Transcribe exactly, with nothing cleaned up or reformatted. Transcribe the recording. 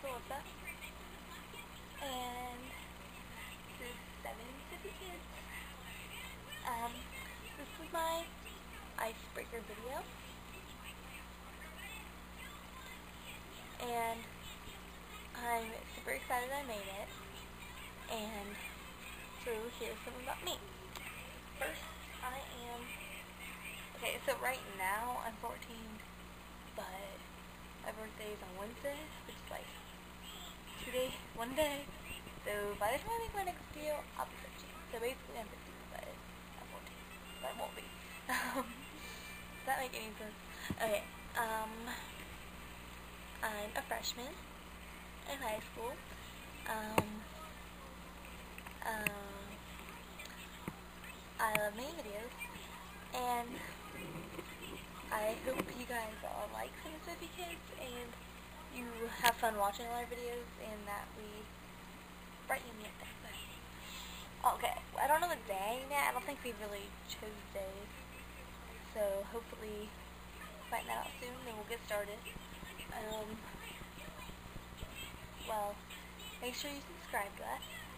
Alyssa, and this is seven fifty kids. Um, this is my icebreaker video, and I'm super excited I made it. And so here's something about me. First, I am okay. So right now I'm fourteen, but my birthday is on Wednesday, which is like two days, one day. So by the time I make my next video, I'll be fifteen. So basically I'm fifteen, but I'm fourteen. But I won't be. Um, does that make any sense? Okay, um, I'm a freshman in high school. Um, um, I love making videos, and I hope you guys all like seven fifty kids, and you have fun watching our videos, and that we brighten me up. Okay, I don't know the day yet. I don't think we really chose days. So hopefully find that out soon, and we'll get started. Um, well, make sure you subscribe to us.